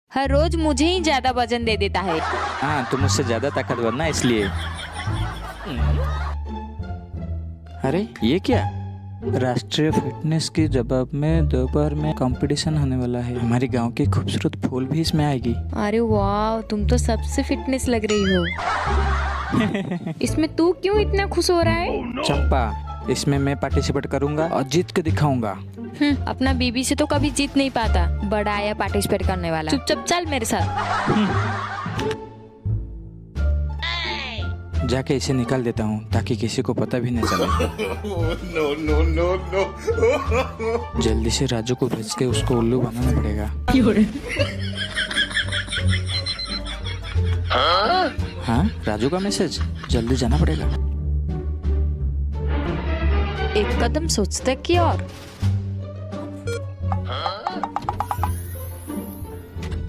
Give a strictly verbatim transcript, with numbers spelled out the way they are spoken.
हर रोज मुझे ही ज्यादा वजन दे देता है। हाँ, तुम मुझसे ज्यादा ताकतवर ना, इसलिए। अरे ये क्या? राष्ट्रीय फिटनेस के जवाब में दोपहर में कंपटीशन होने वाला है। हमारे गांव की खूबसूरत फूल भी इसमें आएगी। अरे वाह, तुम तो सबसे फिटनेस लग रही हो। इसमें तू क्यों इतना खुश हो रहा है? चंपा, इसमें मैं पार्टिसिपेट करूंगा और जीत के दिखाऊंगा। हम्म, अपना बीबी से तो कभी जीत नहीं पाता। बड़ा आया पार्टिसिपेट करने वाला। चुपचाप चल मेरे साथ। जाके इसे निकाल देता हूँ ताकि किसी को पता भी न चले। No no no no. जल्दी से राजू को भेज के उसको उल्लू बनाना पड़ेगा। हाँ, राजू का मैसेज, जल्दी जाना पड़ेगा। एक कदम सोचते कि और